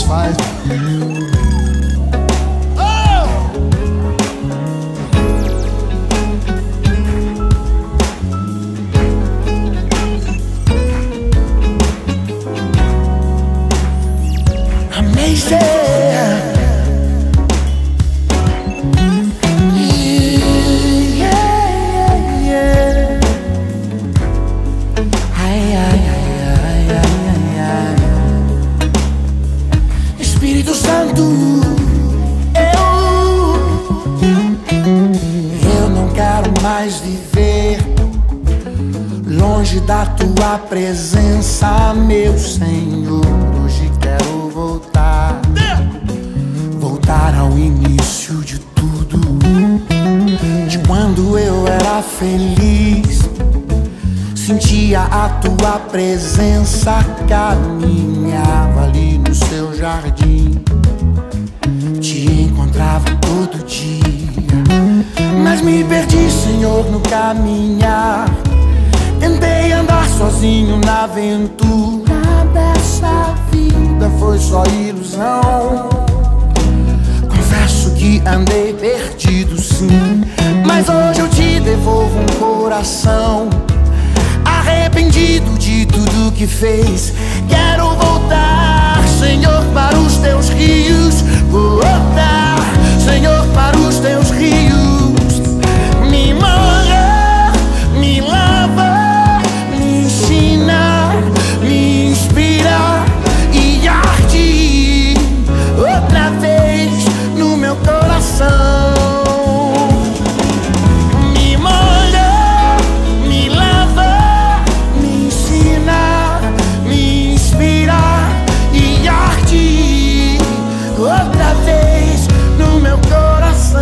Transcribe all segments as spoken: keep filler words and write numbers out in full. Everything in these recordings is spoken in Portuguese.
faz. Amazing. Espírito Santo, eu, eu não quero mais viver longe da tua presença, meu Senhor. Hoje quero voltar, voltar ao início de tudo, de quando eu era feliz, sentia a tua presença, caminhava ali no seu jardim, te encontrava todo dia, mas me perdi, Senhor, no caminhar. Tentei andar sozinho na aventura dessa vida, foi só ilusão. Confesso que andei perdido, sim, mas hoje eu te devolvo um coração arrependido de tudo que fez. Quero voltar, Senhor, para os teus rios. Vou voltar, Senhor, para os teus rios. Me molha, me lava, me ensina, me inspira e arde outra vez no meu coração. Outra vez no meu coração.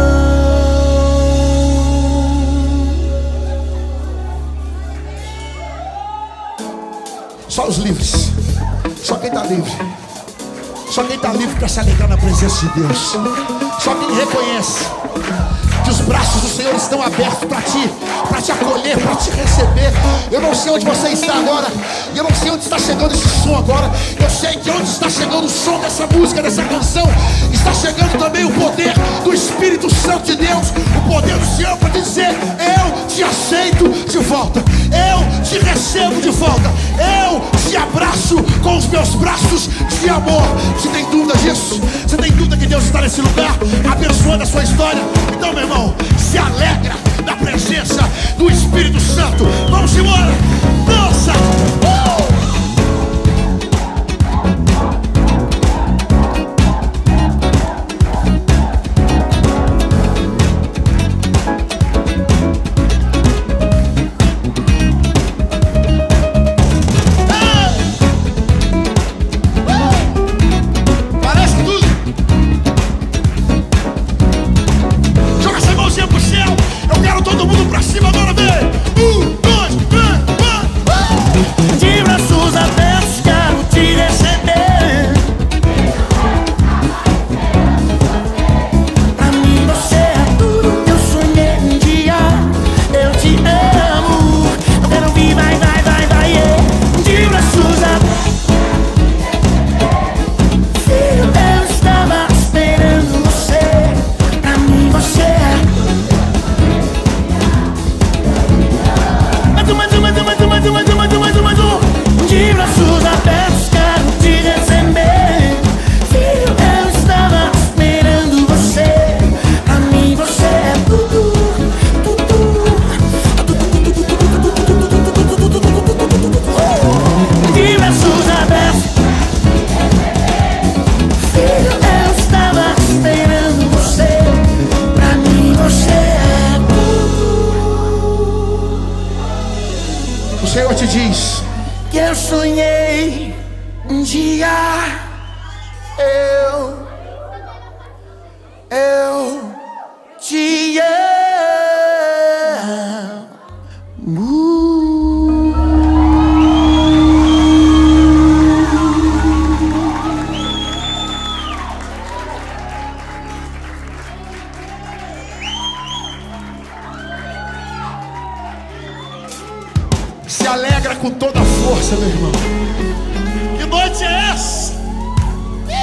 Só os livres, só quem está livre, só quem está livre para se alegrar na presença de Deus, só quem reconhece que os braços do Senhor estão abertos para ti, para te acolher, para te receber. Eu não sei onde você está agora, e eu não sei onde está chegando esse som agora. Eu sei que onde está chegando o som dessa música, dessa canção, está chegando também o poder do Espírito Santo de Deus, o poder do Senhor para te dizer: eu te aceito de volta, eu te recebo de volta, eu te abraço com os meus braços de amor. Você tem dúvida disso? Você tem dúvida que Deus está nesse lugar abençoando a sua história? Então, meu irmão, se alegra na presença do Espírito Santo. Vamos embora, dança! Uh! O Senhor te diz que eu sonhei um dia, eu, eu te amo. Se alegra com toda a força, meu irmão. Que noite é essa?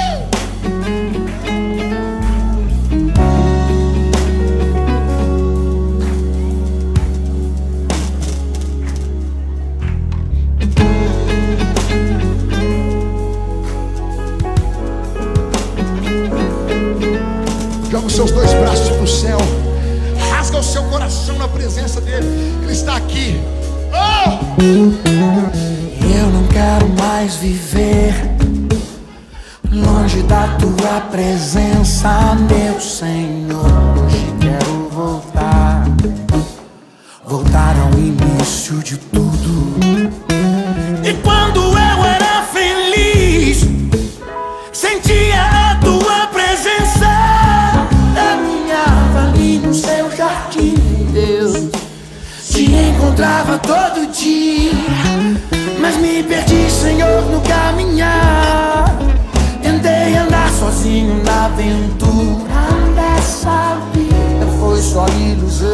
Joga os seus dois braços para o céu. Rasga o seu coração na presença dele. Ele está aqui. Oh! Eu não quero mais viver longe da tua presença, meu Senhor. Hoje quero voltar, voltar ao início de tudo. E quando eu era feliz, sentia a tua presença. Caminhava ali no seu jardim, Deus. Te encontrava todo dia, mas me perdi, Senhor, no caminhar. Tentei andar sozinho na aventura dessa vida, foi só ilusão.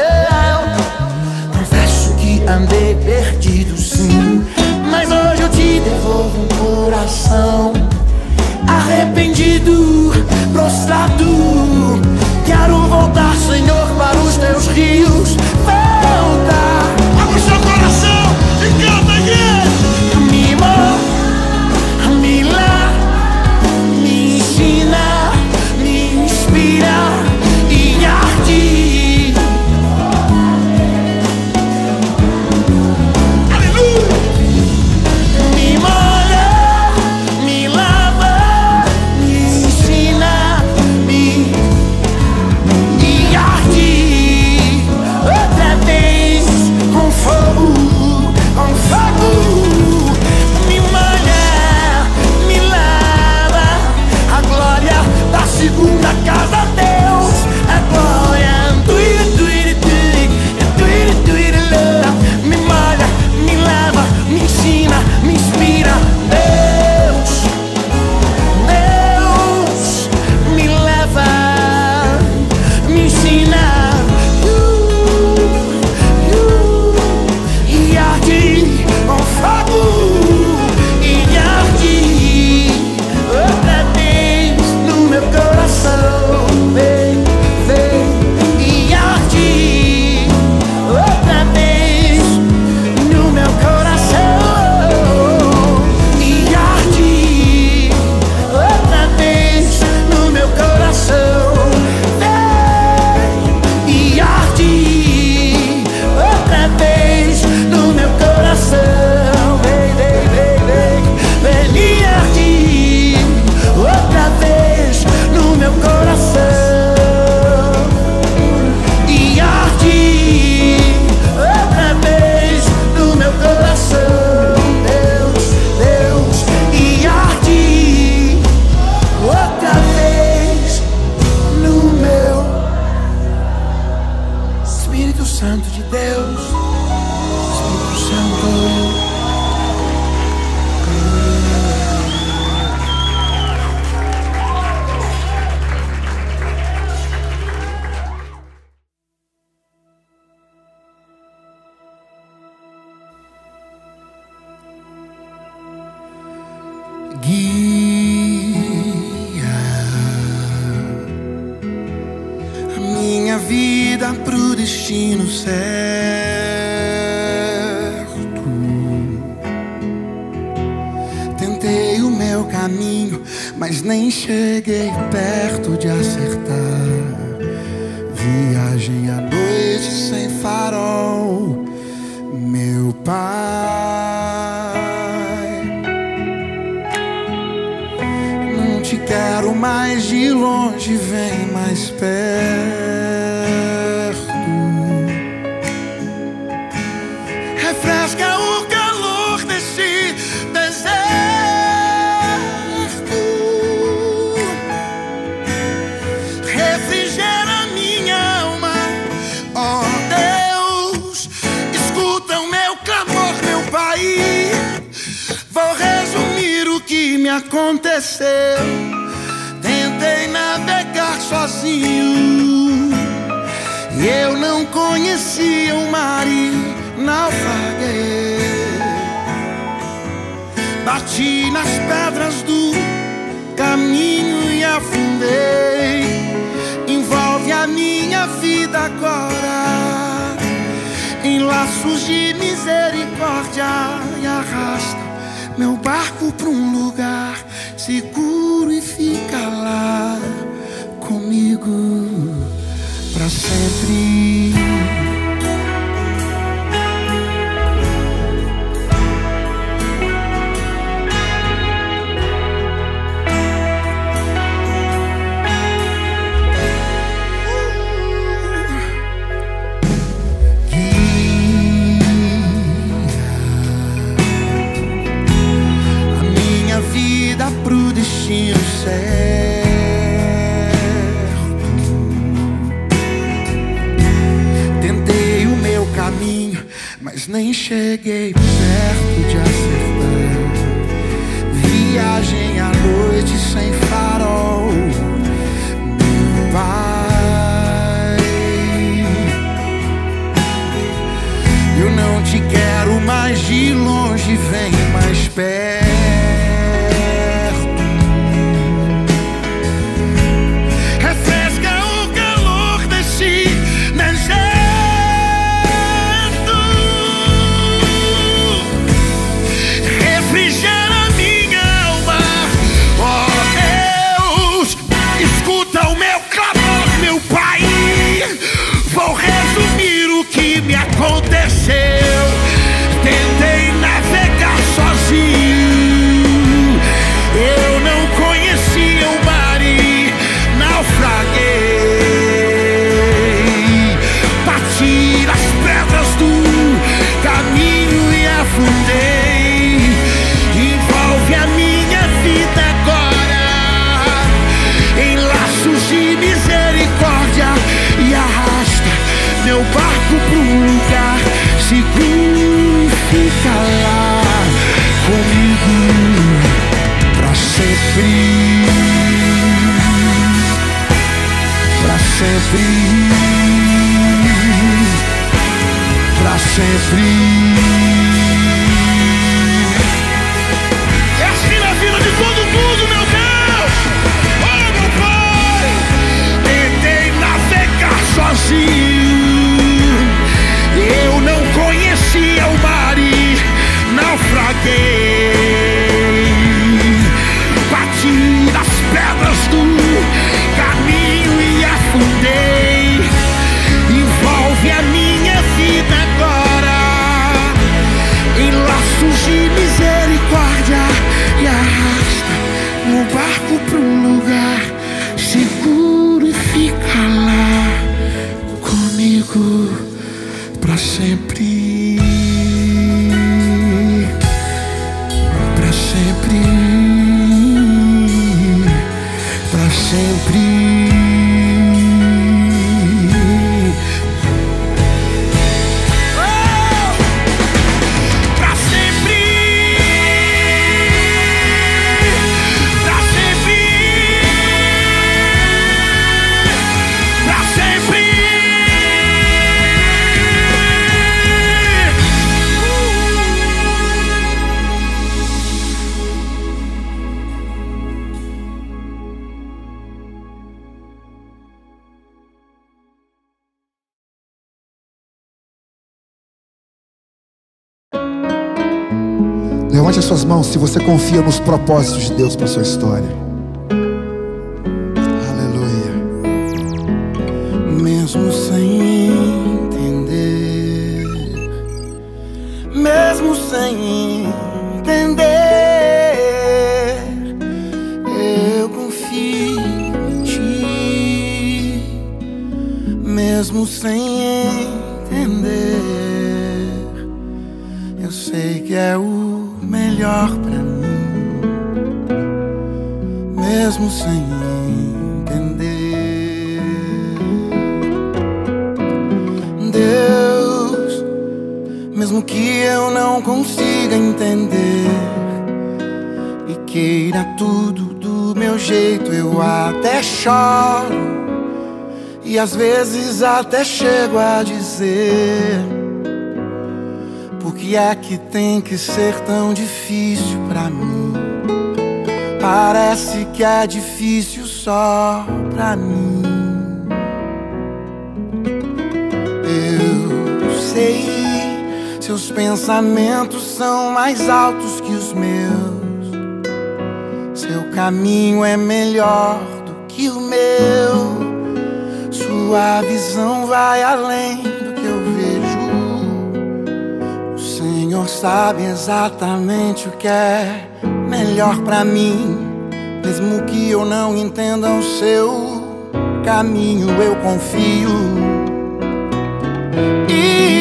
Confesso que andei perdido, sim, mas hoje eu te devolvo um coração arrependido, prostrado. Quero voltar, Senhor, para os teus rios. Voltar. Abra o seu coração e canta aqui. Me move, me lá, me ensina, me inspira e arde. Aleluia. Me molha, me lava, me ensina, me e arde. Outra vez com fogo, com fogo. Me molha, me lava. A glória da segunda casa, Deus. A glória. Me molha, me lava, me ensina, me inspira. Deus, Deus, me leva, me ensina. You, you, e arde com fogo, e arde outra vez no meu coração. Vem, vem, e arde outra vez no meu coração. E arde outra vez no meu coração. Vem, e arde outra vez no meu coração. Vem, vem, vem, vem, vem, e arde outra vez no meu coração. E arde outra vez no meu coração. Deus, Deus, e arde outra vez no meu Espírito Santo de Deus. Espírito Santo. Guia a minha vida pro destino certo. Tentei o meu caminho, mas nem cheguei perto de acertar. Viagem à noite sem farol, meu Pai. Não te quero mais de longe, vem mais perto. Refresca o calor desse deserto. Refrigera minha alma, ó Deus. Escuta o meu clamor, meu Pai. Vou resumir o que me aconteceu. Tentei navegar sozinho e eu não conhecia o mar e naufraguei. Bati nas pedras do caminho e afundei. Envolve a minha vida agora em laços de misericórdia e arrasta meu barco pra um lugar seguro e fica lá comigo. comigo pra sempre. Pro destino certo, tentei o meu caminho, mas nem cheguei perto de acertar. Viagem à noite sem farol, meu pai. Eu não te quero mais de longe, vem mais perto. Aconteceu, tentei navegar sozinho. Eu não conhecia o mar e naufraguei. Bati nas pedras do caminho e afundei. Envolve a minha vida agora em laços de misericórdia e arrasta meu barco pro lugar seguro e fica lá comigo pra sempre, pra sempre, pra sempre. É assim na vida de todo mundo, meu Deus. Oh, meu Pai, tentei navegar sozinho. Eu não conhecia o mar e naufraguei. Bati nas pedras do caminho e afundei. Envolve a minha vida agora em laços de misericórdia e arrasta o barco para um lugar seguro e fica lá comigo pra sempre, pra sempre, pra sempre. Levante as suas mãos se você confia nos propósitos de Deus para a sua história. Aleluia. Mesmo sem entender, mesmo sem entender, eu confio em Ti. Mesmo sem entender, eu sei que é o melhor pra mim, mesmo sem entender. Deus, mesmo que eu não consiga entender e queira tudo do meu jeito, eu até choro e às vezes até chego a dizer: por que é que tem que ser tão difícil pra mim? Parece que é difícil só pra mim. Eu sei, seus pensamentos são mais altos que os meus. Seu caminho é melhor do que o meu. Sua visão vai além do que eu vejo. O Senhor sabe exatamente o que é melhor pra mim. Mesmo que eu não entenda o seu caminho, eu confio. E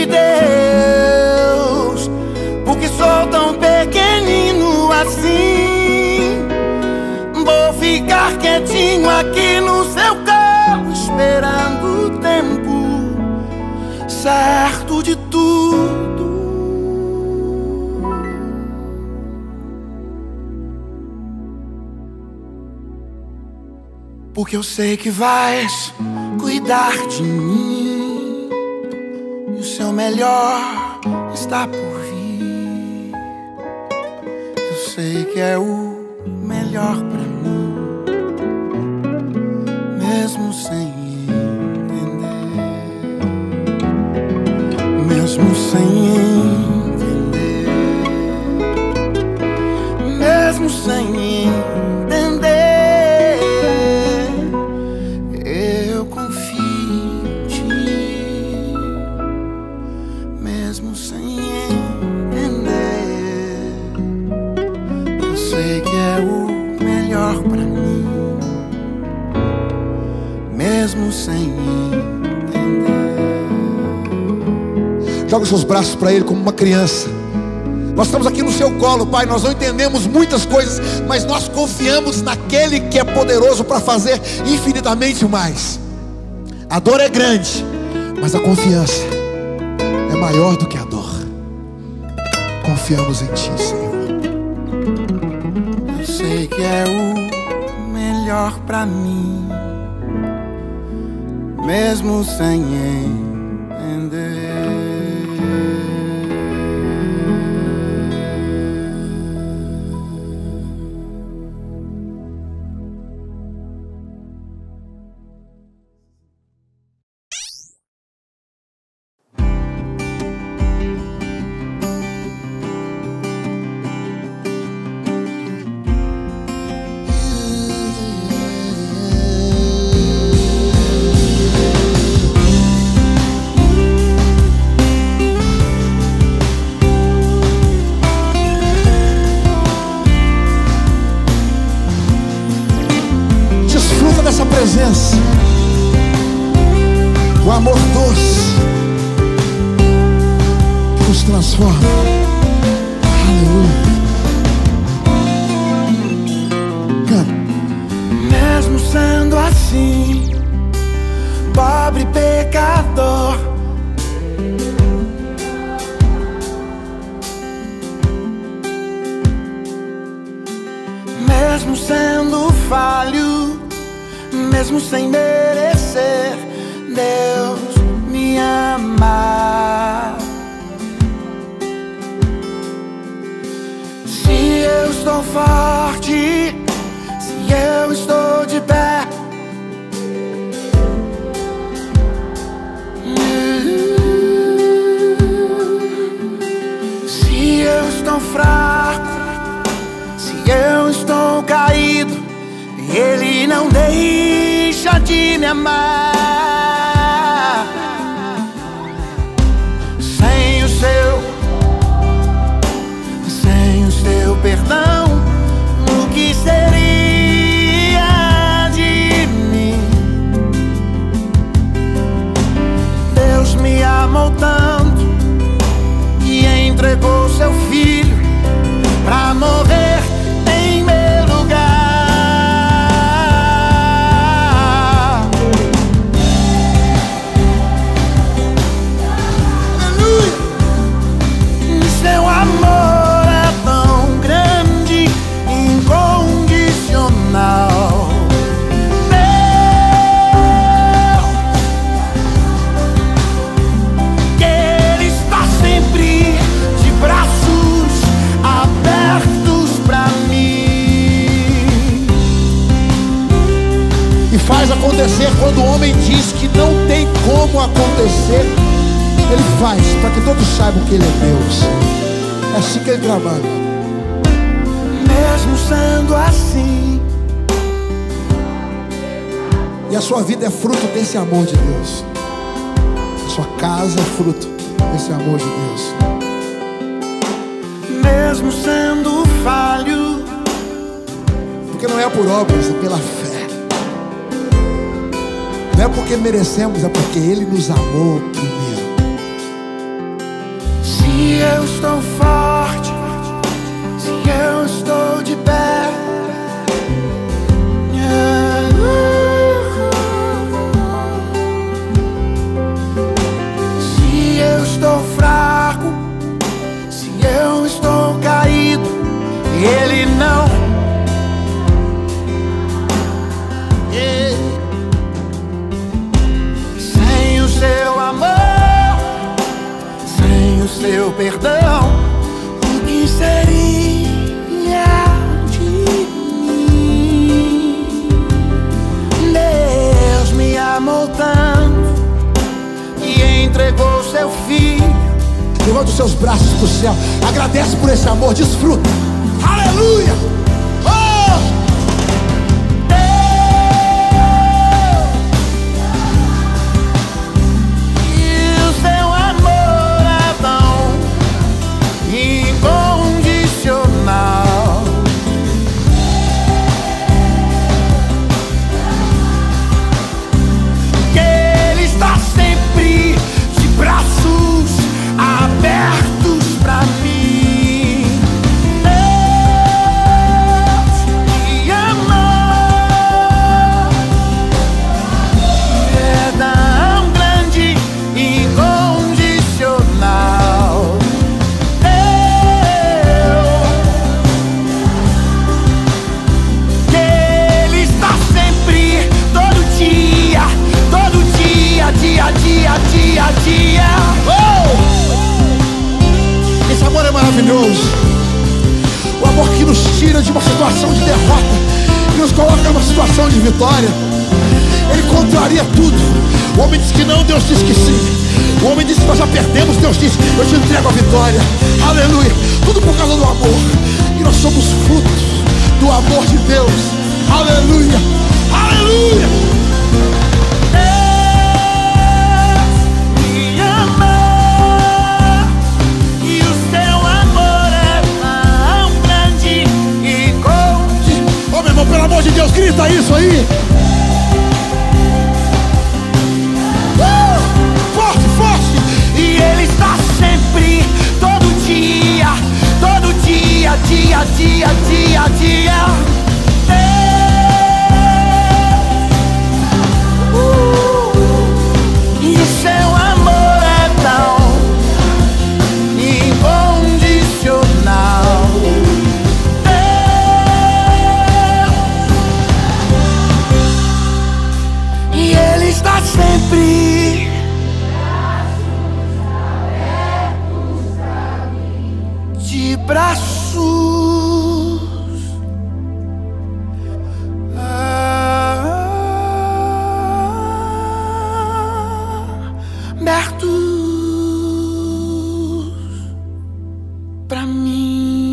Deus, porque sou tão pequenino assim, vou ficar quietinho aqui no seu carro, esperando o tempo certo de tudo. Porque eu sei que vais cuidar de mim, e o seu melhor está por vir. Eu sei que é o melhor pra mim, mesmo sem entender. Mesmo sem entender. Mesmo sem entender. Mesmo sem entender. Joga os seus braços para Ele como uma criança. Nós estamos aqui no seu colo, Pai. Nós não entendemos muitas coisas, mas nós confiamos naquele que é poderoso para fazer infinitamente mais. A dor é grande, mas a confiança é maior do que a dor. Confiamos em Ti, Senhor. Eu sei que é o melhor pra mim, mesmo sem entender. O amor doce que nos transforma. Aleluia. Canta. Mesmo sendo assim, pobre pecador, mesmo sendo falho, mesmo sem merecer, Deus me ama. Se eu estou forte, se eu estou de pé, se eu estou fraco, se eu estou caído, Ele não deixa de me amar. Sem o seu, sem o seu perdão, o que seria de mim? Deus me amou tanto que entregou seu filho pra morrer em meu lugar. Seu amor é tão grande, incondicional. Deus, que Ele está sempre de braços abertos pra mim. E faz acontecer quando o homem diz que não tem como acontecer. Ele faz para que todos saibam que Ele é Deus. É assim que Ele trabalha. Mesmo sendo assim, E a sua vida é fruto desse amor de Deus. A sua casa é fruto desse amor de Deus. Mesmo sendo falho, porque não é por obras, é pela fé. Não é porque merecemos, é porque Ele nos amou primeiro. Se eu estou forte, se eu estou de pé, se eu estou fraco, se eu estou caído, Ele não. Sem o seu amor, sem o seu perdão, o que seria de mim? Deus me amou tanto e entregou seu filho. Levanta os seus braços para o céu, agradece por esse amor, desfruta. Aleluia! Oh! O amor que nos tira de uma situação de derrota e nos coloca numa situação de vitória. Ele contraria tudo. O homem diz que não, Deus diz que sim. O homem diz que nós já perdemos, Deus diz: eu te entrego a vitória. Aleluia. Tudo por causa do amor. E nós somos frutos do amor de Deus. Aleluia. Aleluia. Pelo amor de Deus, grita isso aí. Uh, forte, forte. E Ele está sempre, todo dia, todo dia, dia, dia, dia, dia. Uh, e o seu amor é tão incondicional. Está sempre de braços abertos pra mim.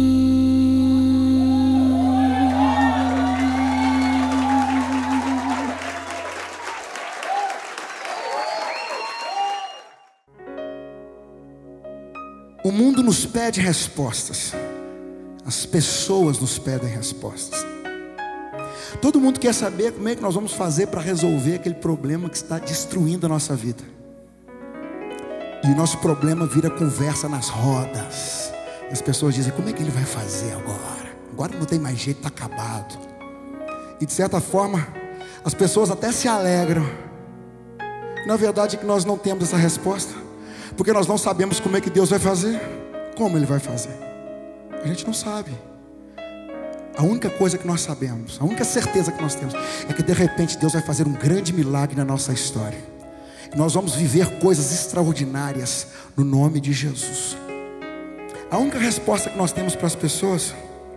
O mundo nos pede respostas. As pessoas nos pedem respostas. Todo mundo quer saber como é que nós vamos fazer para resolver aquele problema que está destruindo a nossa vida. E o nosso problema vira conversa nas rodas. As pessoas dizem: como é que ele vai fazer agora? Agora não tem mais jeito, está acabado. E de certa forma as pessoas até se alegram. Na verdade é que nós não temos essa resposta, porque nós não sabemos como é que Deus vai fazer. Como Ele vai fazer? A gente não sabe. A única coisa que nós sabemos, a única certeza que nós temos, é que de repente Deus vai fazer um grande milagre na nossa história. E nós vamos viver coisas extraordinárias no nome de Jesus. A única resposta que nós temos para as pessoas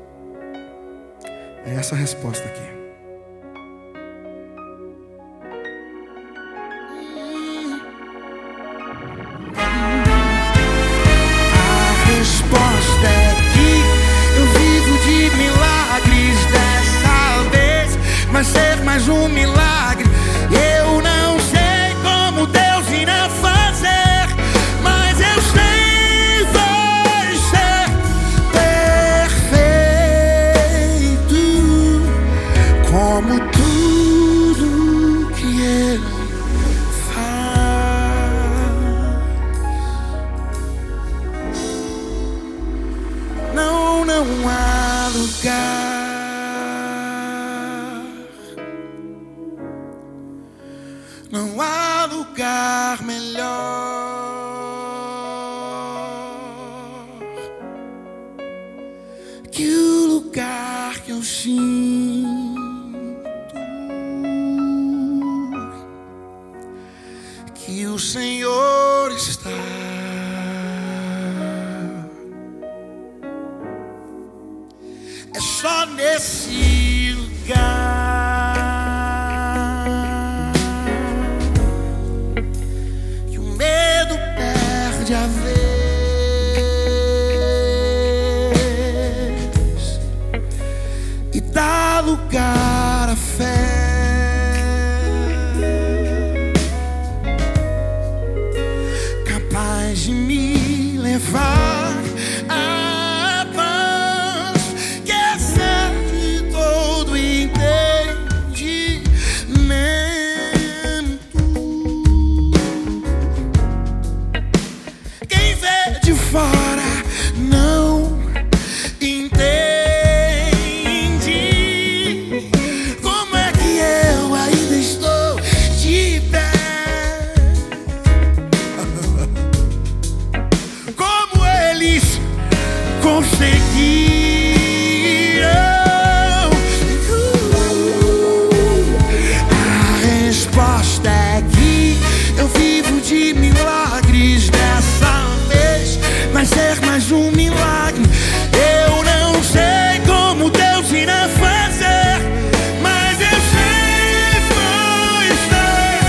é essa resposta aqui. Vai ser mais um milagre. lugar melhor que o lugar que eu sinto. Que o Senhor está. É só nesse lugar que o medo perde a vez e dá lugar à fé. Capaz de me levar à paz que excede todo entendimento. Quem vê de fora não entende como é que eu ainda estou de pé. Como eles conseguiram. A resposta é que eu vivo de milagres dessa vez. Vai ser mais um milagre. Eu não sei como Deus irá fazer, mas eu sei que vai estar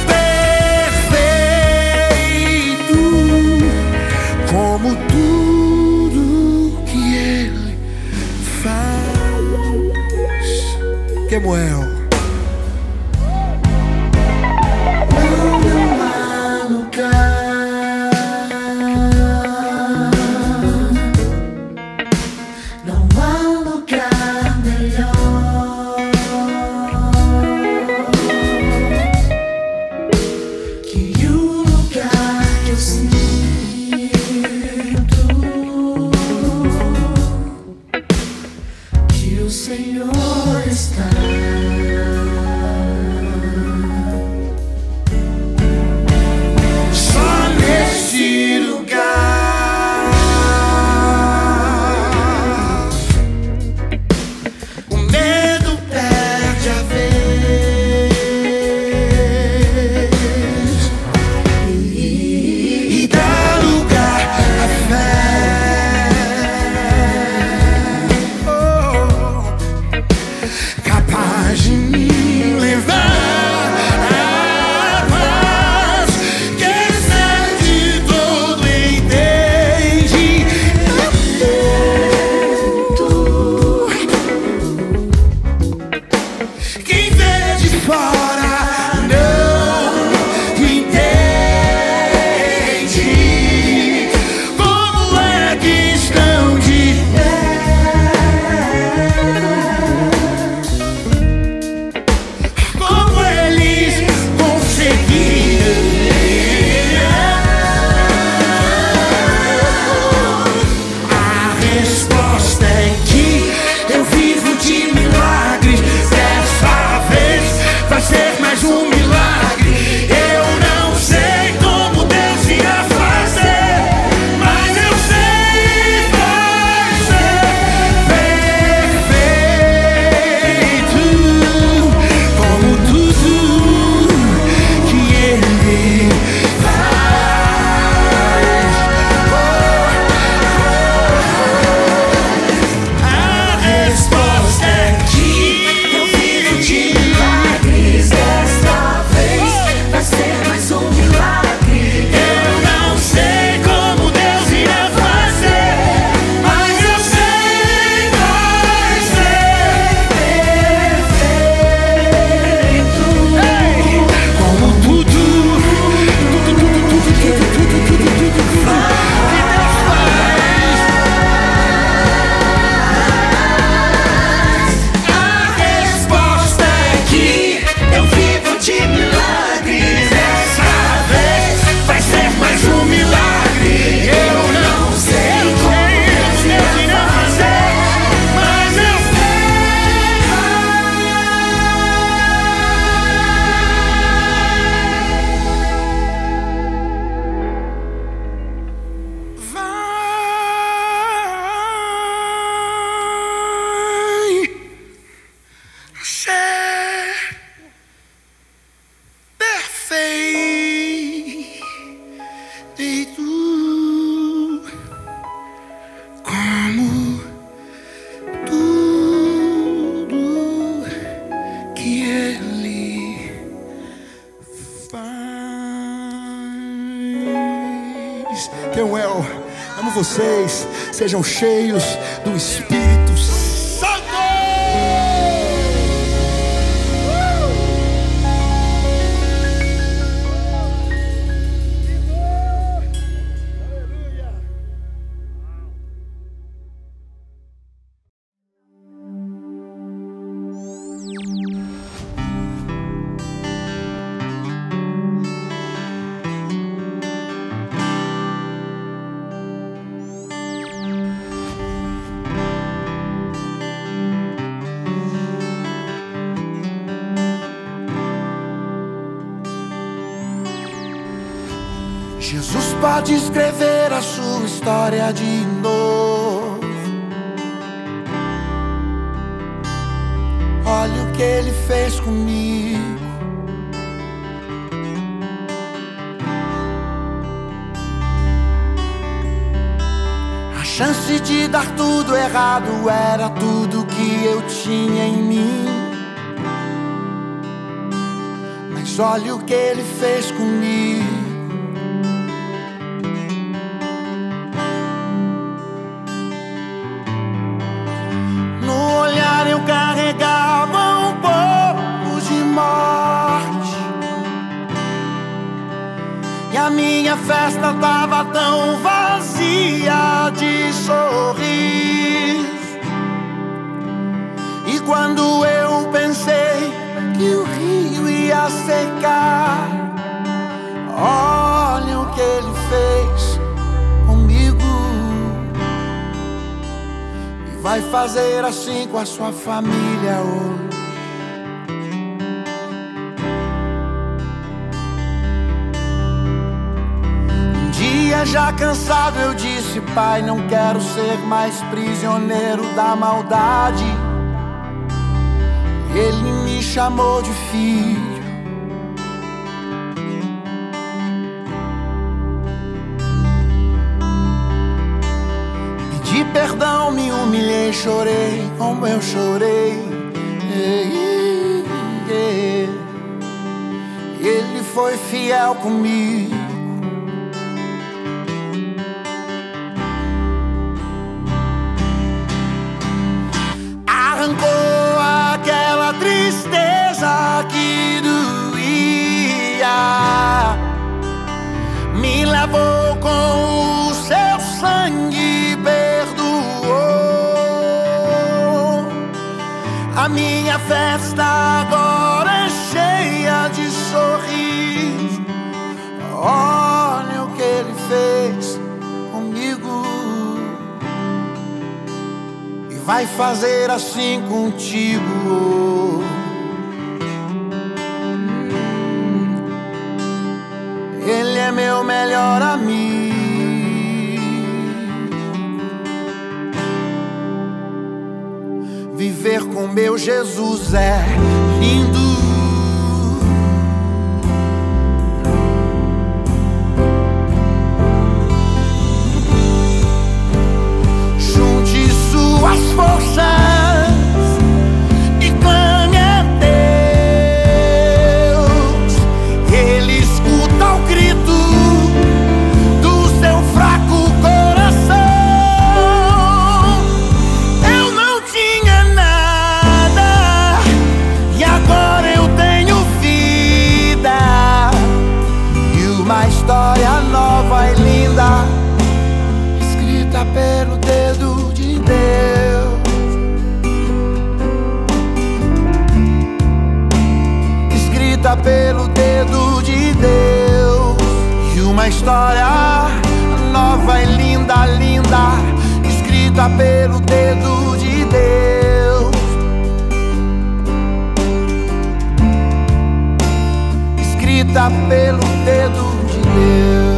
perfeito, como tudo que Ele faz. Quemuel. Não há lugar, não há lugar melhor que o lugar que eu sinto. Que o Senhor está. que eu amo vocês. Sejam cheios do Espírito Santo. Jesus pode escrever a sua história de novo. Olha o que Ele fez comigo. A chance de dar tudo errado era tudo que eu tinha em mim. Mas olha o que Ele fez comigo. E a minha festa tava tão vazia de sorriso. E quando eu pensei que o rio ia secar, olha o que Ele fez comigo. E vai fazer assim com a sua família hoje. Já cansado eu disse: Pai, não quero ser mais prisioneiro da maldade. Ele me chamou de filho. Pedi perdão, me humilhei, chorei como eu chorei. Ele foi fiel comigo. Arrancou aquela tristeza que doía, me levou com o seu sangue, perdoou. A minha festa agora é cheia de sorriso. Olha o que Ele fez comigo. Vai fazer assim contigo. Ele é meu melhor amigo. Viver com meu Jesus é lindo. As forças e clame a Deus. Ele escuta o grito do seu fraco coração. Eu não tinha nada e agora eu tenho vida, e uma história nova e linda, escrita pelo dedo de Deus. Pelo dedo de Deus. E uma história nova e linda, linda, escrita pelo dedo de Deus. Escrita pelo dedo de Deus.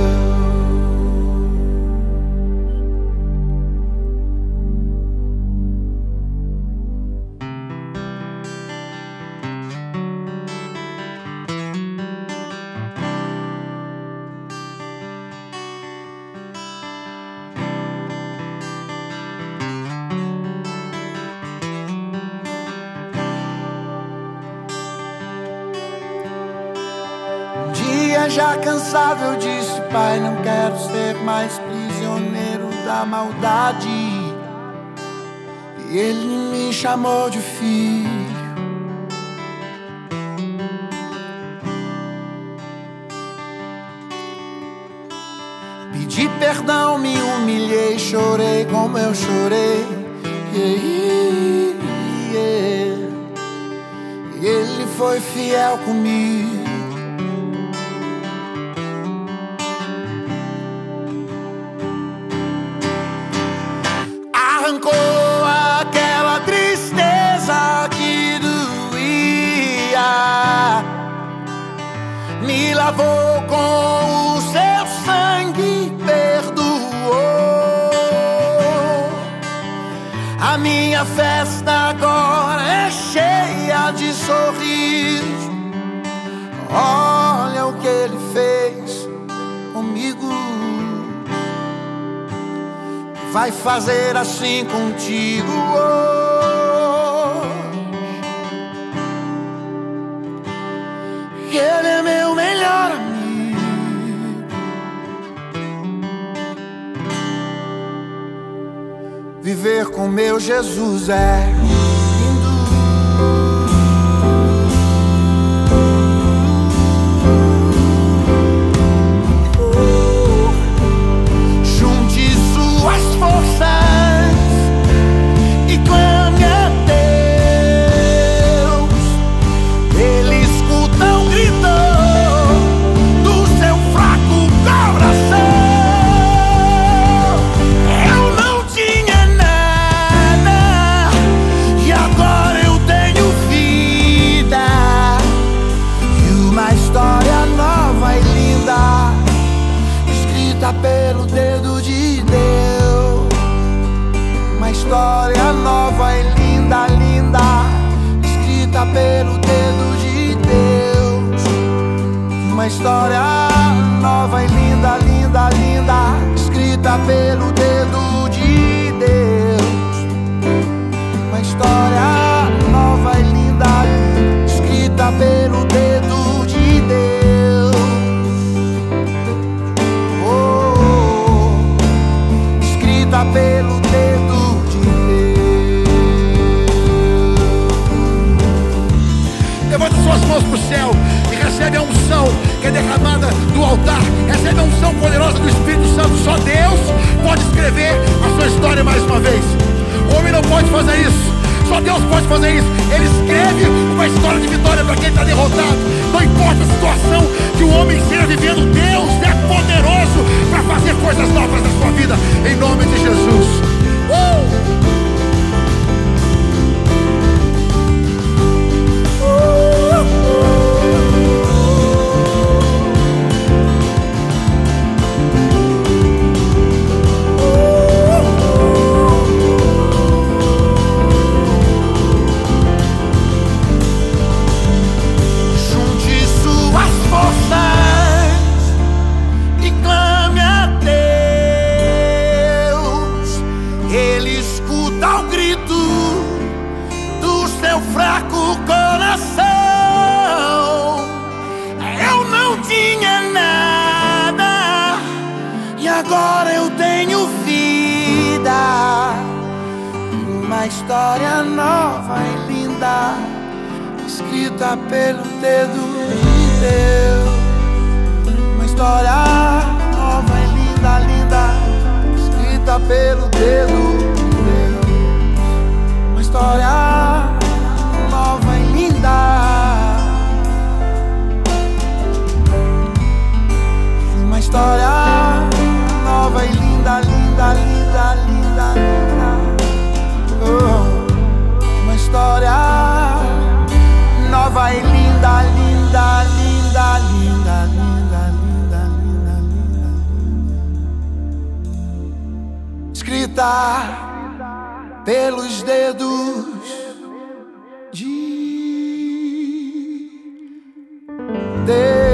Mas já cansado eu disse: Pai, não quero ser mais prisioneiro da maldade. E Ele me chamou de filho. Pedi perdão, me humilhei, chorei como eu chorei. Yeah, yeah. E Ele foi fiel comigo. Arrancou aquela tristeza que doía, me lavou com o seu sangue, perdoou. A minha festa agora é cheia de sorriso. Olha o que Ele fez comigo. Vai fazer assim contigo hoje. Ele é meu melhor amigo. Viver com meu Jesus é pelo dedo de Deus. Uma história nova e linda, linda, escrita pelo dedo de Deus. Uma história nova e linda, linda, linda, escrita pelo dedo de Deus. Uma história nova e linda, escrita pelo dedo de Deus. Pelo dedo de Deus. Levanta suas mãos para o céu e recebe a unção que é derramada do altar. Recebe a unção poderosa do Espírito Santo. Só Deus pode escrever a sua história mais uma vez. O homem não pode fazer isso. Só Deus pode fazer isso. Ele escreve uma história de vitória para quem está derrotado. Não importa a situação que o homem esteja vivendo, Deus é poderoso para fazer coisas novas na sua vida. Em nome de Jesus. Uh! Fraco coração, eu não tinha nada e agora eu tenho vida. Uma história nova e linda, escrita pelo dedo de Deus. Uma história nova e linda, linda, escrita pelo dedo de Deus. Uma história nova e linda, uma história nova e linda, linda, linda, linda, linda. Oh, uma história nova e linda, linda, linda, linda, linda, linda, linda, linda, escrita pelos dedos de Deus.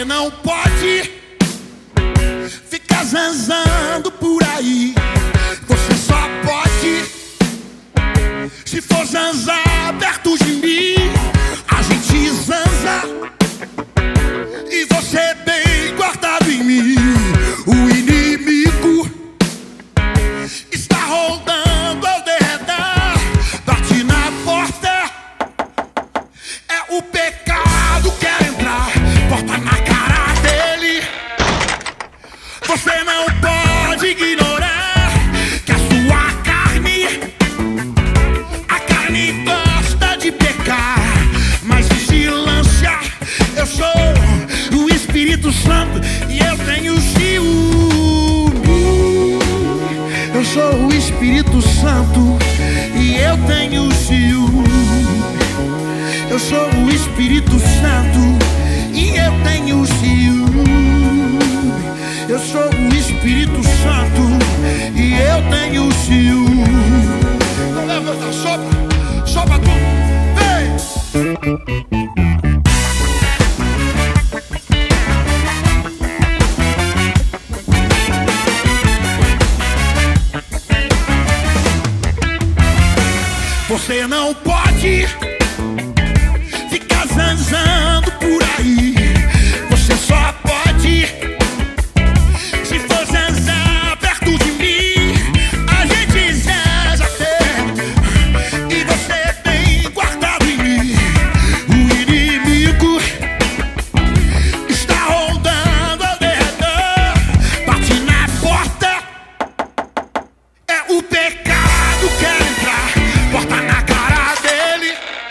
Você não pode ficar zanzando por aí. Você só pode se for zanzar perto de mim. A gente zanza e você bem guardado em mim. O inimigo está rondando ao derredor, bate na porta. É o pecado quer entrar, porta na cara dele. Você não pode ignorar que a sua carne, a carne gosta de pecar. Mas vigilância, eu sou o Espírito Santo e eu tenho ciúme. Eu sou o Espírito Santo e eu tenho ciúme. Eu sou o Espírito Santo e eu tenho ciúme. Eu sou o Espírito Santo e eu tenho ciúme. Levanta, sopra, sopra tudo, vem! Você não pode ficar zanzando por aí. Você só pode se for zanzar perto de mim. A gente zanza perto e você bem guardado em mim. O inimigo está rondando ao derredor, bate na porta. É o pecado quer entrar, porta na cara dele.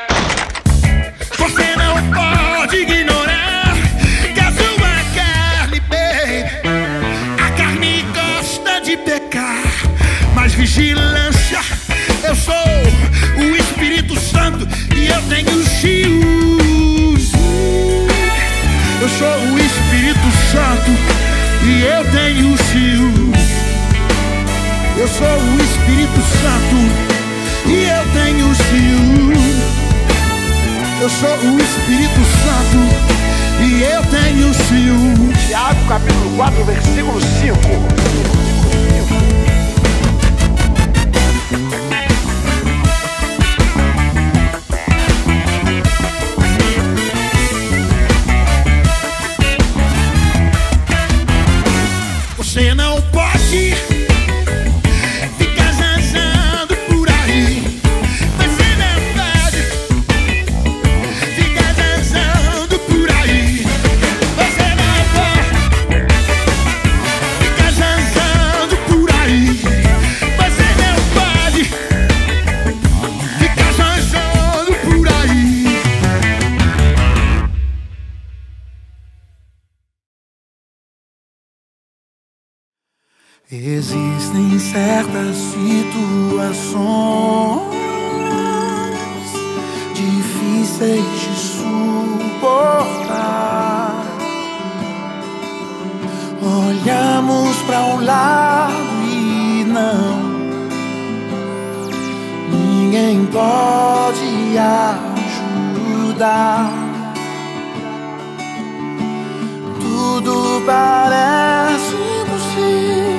Você não pode ignorar que a sua carne, baby, a carne gosta de pecar. Mas vigilância, eu sou o Espírito Santo e eu tenho ciúme. Eu sou o Espírito Santo e eu tenho ciúme. Eu sou o Espírito Santo e eu tenho ciúme. Eu sou o Espírito Santo e eu tenho ciúme. Tiago capítulo quatro, versículo cinco. Você não pode ficar zanzando por aí. Você não pode ficar zanzando por aí. Você não pode ficar zanzando por aí. Você não pode ficar zanzando por aí. Existem certas situações difíceis de suportar. Olhamos para um lado e não, ninguém pode ajudar. Tudo parece impossível.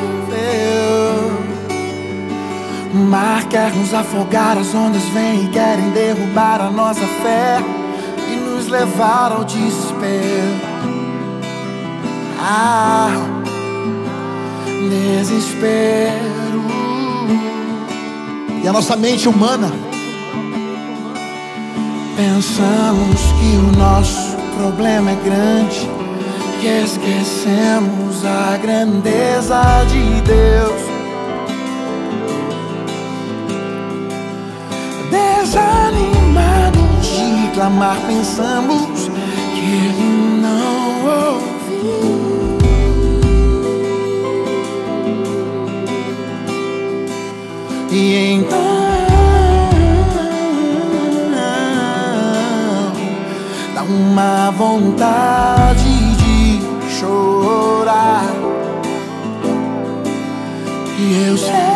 O mar quer nos afogar, as ondas vêm e querem derrubar a nossa fé e nos levar ao desespero. Ah, desespero. E a nossa mente humana, pensamos que o nosso problema é grande, que esquecemos a grandeza de Deus. Desanimados de clamar, pensamos que Ele não ouviu. E então dá uma vontade de chorar. E eu sei,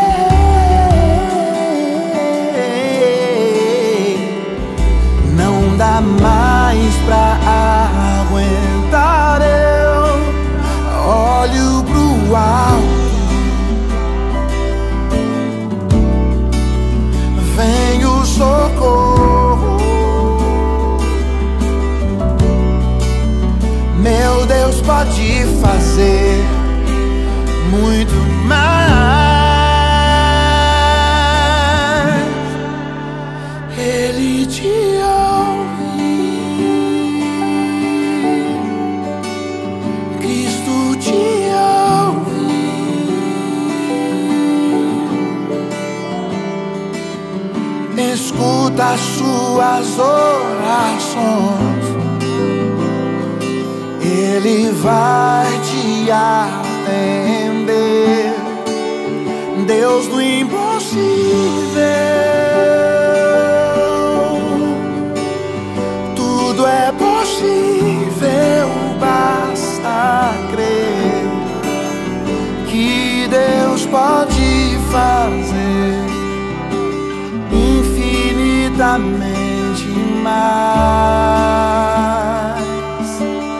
não dá mais pra aguentar. pro alto. Vem o socorro. Meu Deus pode fazer muito mais. Ele te ouve. Cristo te ouve. Escuta as suas orações. Ele vai te atender. Deus do impossível, tudo é possível, basta crer que Deus pode fazer infinitamente mais,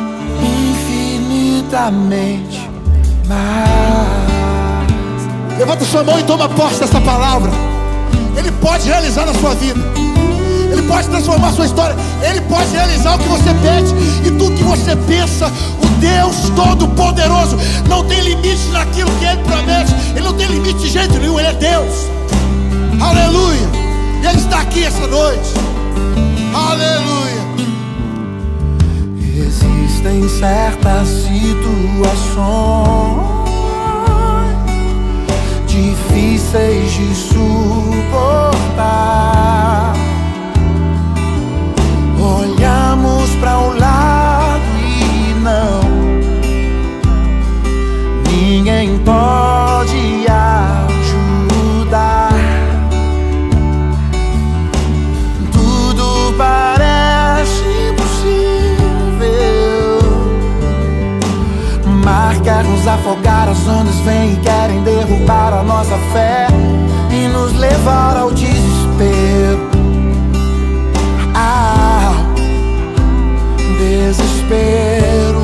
infinitamente mais. Levanta sua mão e toma posse dessa palavra. Ele pode realizar na sua vida. Ele pode transformar a sua história. Ele pode realizar o que você pede e tudo que você pensa. O Deus Todo-Poderoso não tem limite naquilo que Ele promete. Ele não tem limite de jeito nenhum. Ele é Deus. Aleluia. E Ele está aqui essa noite. Aleluia. Existem certas situações difíceis de suportar. Olhamos para o lado e não, ninguém pode ajudar. Tudo parece impossível. Mar quer nos afogar, as ondas vêm e querem derrubar a nossa fé e nos levar ao desespero. Ah, desespero.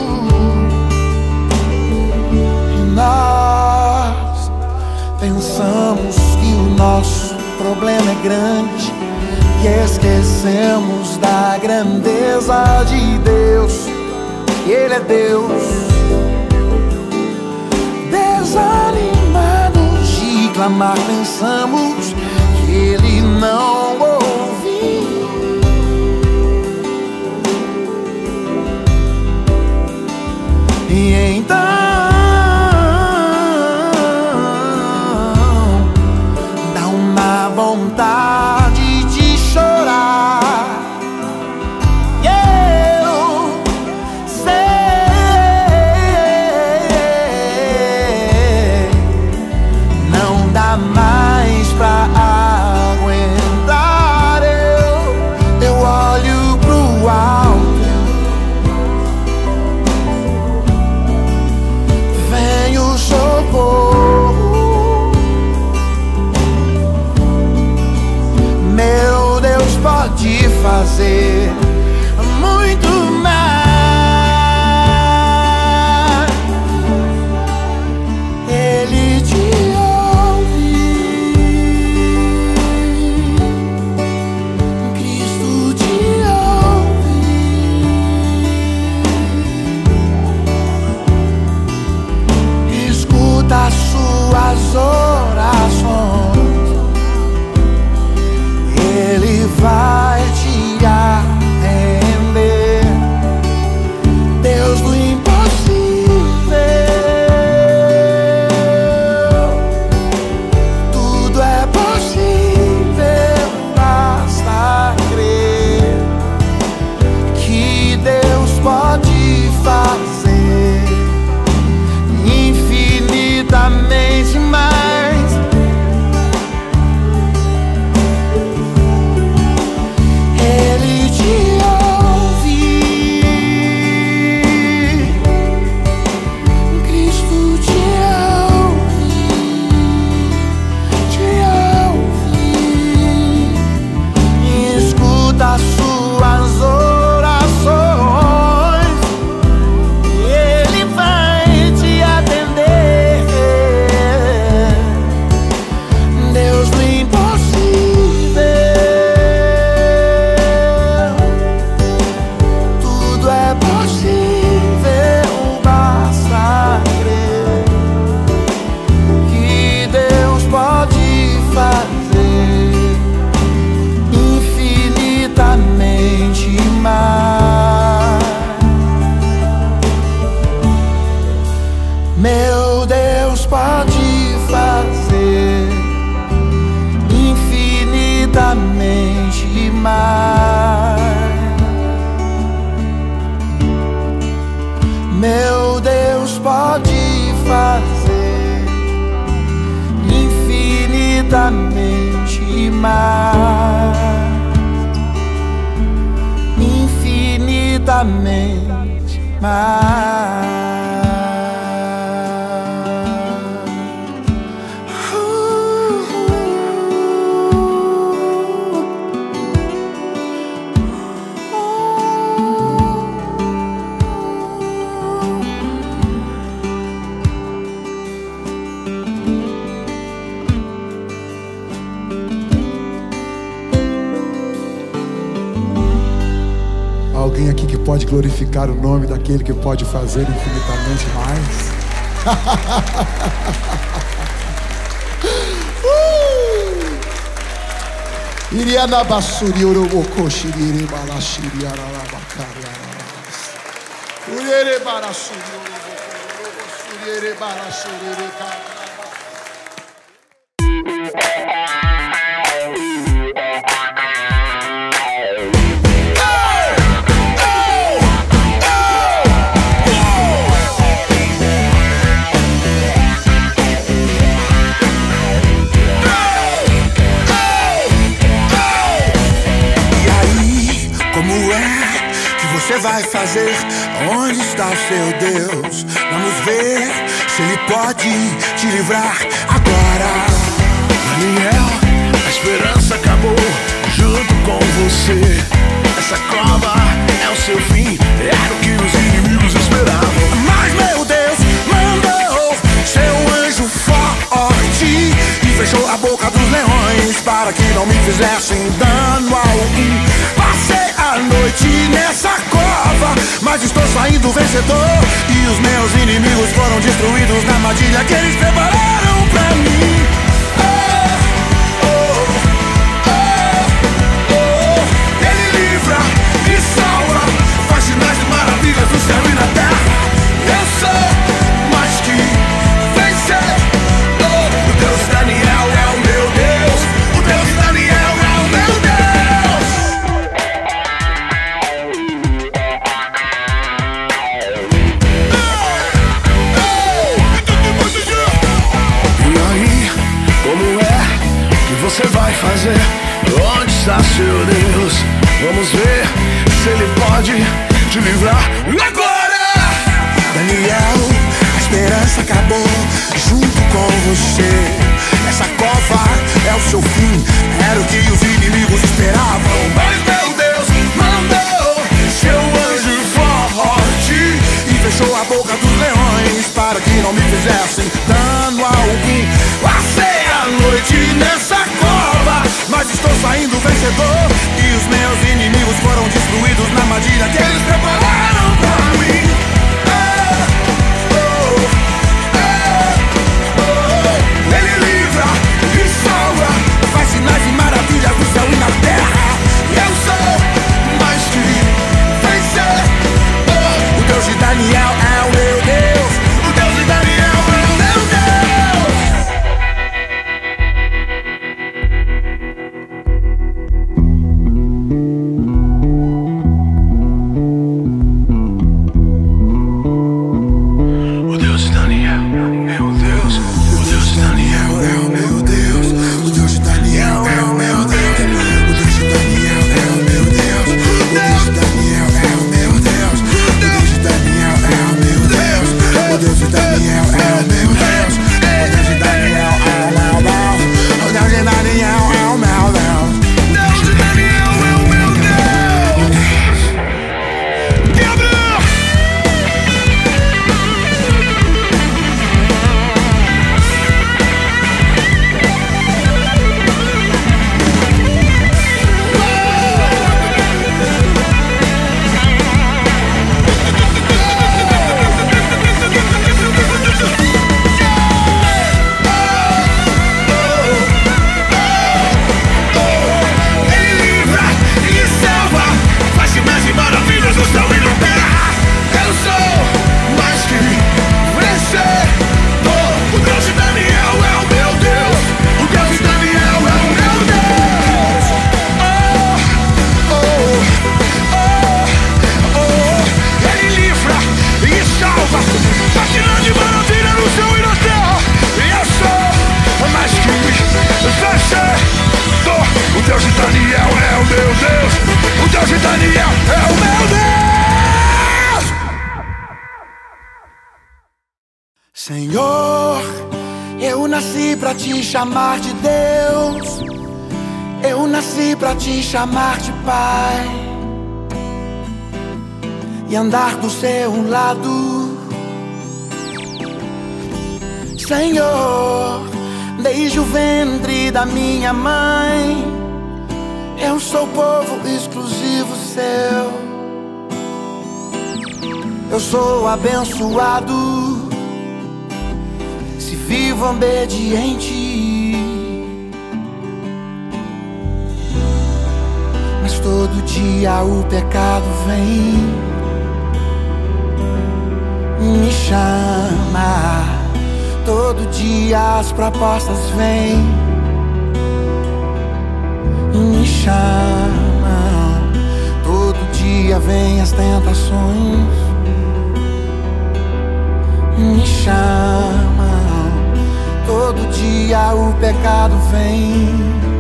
E nós pensamos que o nosso problema é grande e esquecemos da grandeza de Deus. Ele é Deus. Desanimados de clamar, pensamos que Ele não ouve. E então dá uma vontade de chorar. Eu sei, não dá mais pra aguentar. Eu, eu olho pro alto. Vem o socorro. Meu Deus pode fazer muito mais. Ele te ouve. Cristo te ouve. Escuta as suas orações. Ele vai te atender. Deus do impossível, tudo é possível, basta crer que Deus pode fazer infinitamente mais. infinitamente mais. Meu Deus pode fazer infinitamente mais, infinitamente mais. Alguém aqui que pode glorificar o nome daquele que pode fazer infinitamente mais? Iriana basuri oroboko shirire balashiri arabakari arabas. Urere barashuri oroboko surire barashiri ka. Você vai fazer? Onde está o seu Deus? Vamos ver se Ele pode te livrar agora. Daniel, a esperança acabou junto com você. Essa cova é o seu fim, era o que os inimigos esperavam. Mas meu Deus mandou seu anjo forte e fechou a boca dos leões para que não me fizessem dano algum. Passei a noite nessa cova, mas estou saindo vencedor, e os meus inimigos foram destruídos na armadilha que eles prepararam pra mim. Oh, oh, oh, oh. Ele livra e salva, faz sinais de maravilhas no céu e na terra. Eu sou mais que vencedor. O Deus de Daniel é o meu Deus. O Deus de Daniel é o meu Deus. Você vai fazer? Onde está seu Deus? Vamos ver se Ele pode te livrar agora. Daniel, a esperança acabou junto com você. Essa cova é o seu fim, era o que os inimigos esperavam. Mas meu Deus mandou seu anjo forte e fechou a boca dos leões para que não me fizessem dano algum. Passei a noite nessa cova, mas estou saindo vencedor, e os meus inimigos foram destruídos na armadilha que eles prepararam pra mim. Oh, oh, oh, oh. Senhor, eu nasci pra te chamar de Deus, eu nasci pra te chamar de Pai e andar do seu lado. Senhor, desde o ventre da minha mãe, eu sou povo exclusivo seu. Eu sou abençoado se vivo obediente, mas todo dia o pecado vem, me chama. Todo dia as propostas vêm e me chamam. Todo dia vem as tentações e me chamam. Todo dia o pecado vem,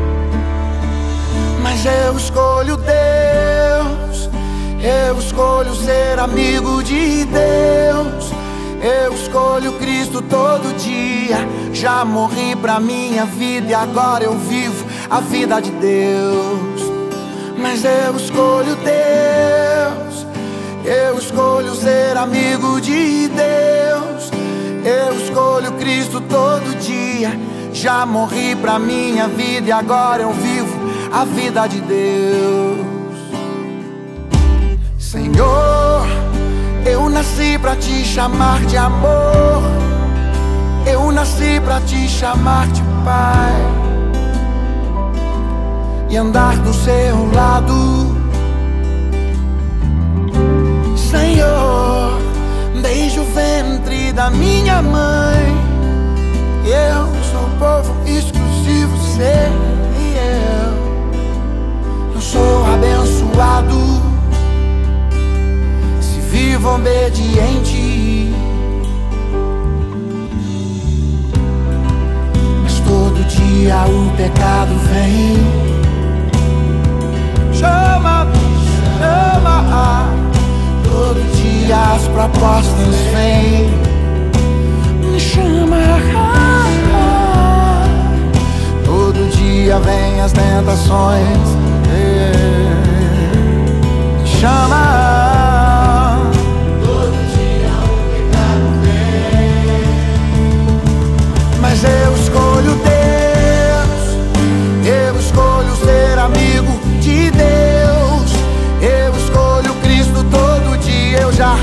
mas eu escolho Deus. Eu escolho ser amigo de Deus. Eu escolho Cristo todo dia. Já morri pra minha vida e agora eu vivo a vida de Deus. Mas eu escolho Deus. Eu escolho ser amigo de Deus. Eu escolho Cristo todo dia. Já morri pra minha vida e agora eu vivo a vida de Deus. Senhor, eu nasci pra te chamar de amor, eu nasci pra te chamar de Pai e andar do seu lado. Senhor, desde o ventre da minha mãe, eu sou povo exclusivo seu. Eu, eu sou abençoado, vivo obediente, mas todo dia o pecado vem, chama, chama. Todo dia as propostas vêm, me chama. Todo dia vem as tentações, me chama. Mas eu escolho Deus, eu escolho ser amigo de Deus. Eu escolho Cristo todo dia. Eu já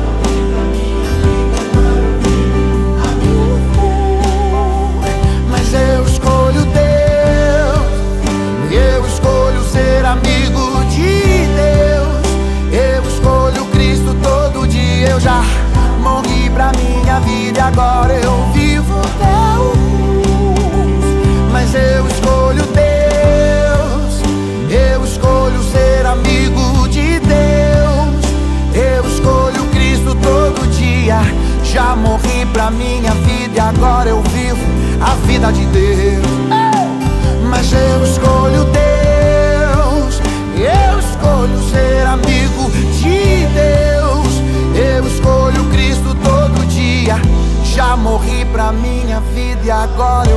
Mas eu escolho Deus, eu escolho ser amigo de Deus. Eu escolho Cristo todo dia. Eu já morri pra minha vida e agora eu vivo Deus. Mas eu escolho Deus, eu escolho ser amigo de Deus. Eu escolho Cristo todo dia. Já morri pra minha vida e agora eu vivo a vida de Deus. Mas eu escolho Deus, eu escolho ser amigo de Deus. Eu escolho Cristo todo dia. Já morri pra minha vida e agora eu